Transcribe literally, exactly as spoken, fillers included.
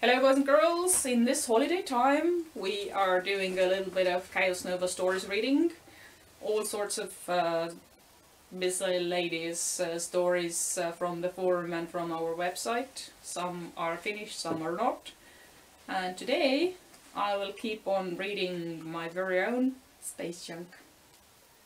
Hello boys and girls, in this holiday time we are doing a little bit of ChaosNova stories reading. All sorts of uh, busy ladies uh, stories uh, from the forum and from our website. Some are finished, some are not. And today I will keep on reading my very own space junk.